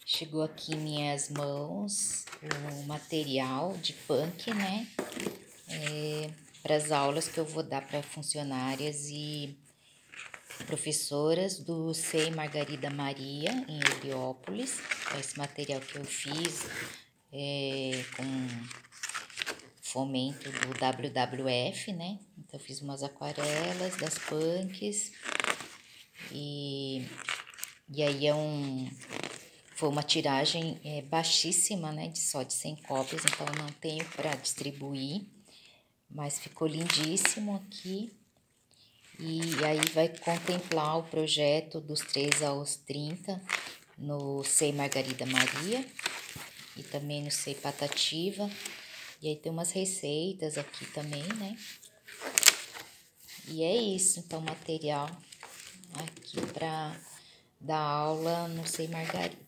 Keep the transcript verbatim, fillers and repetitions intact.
Chegou aqui em minhas mãos o material de punk, né? É, para as aulas que eu vou dar para funcionárias e professoras do C E I Margarida Maria, em Heliópolis. Esse material que eu fiz é, com fomento do W W F, né? Então eu fiz umas aquarelas das punks e, e aí é um... Foi uma tiragem é, baixíssima, né? De só de cem cópias, então eu não tenho para distribuir, mas ficou lindíssimo aqui. E aí vai contemplar o projeto dos três aos trinta no C E I Margarida Maria e também no C E I Patativa. E aí tem umas receitas aqui também, né? E é isso, então, material aqui para dar aula no C E I Margarida.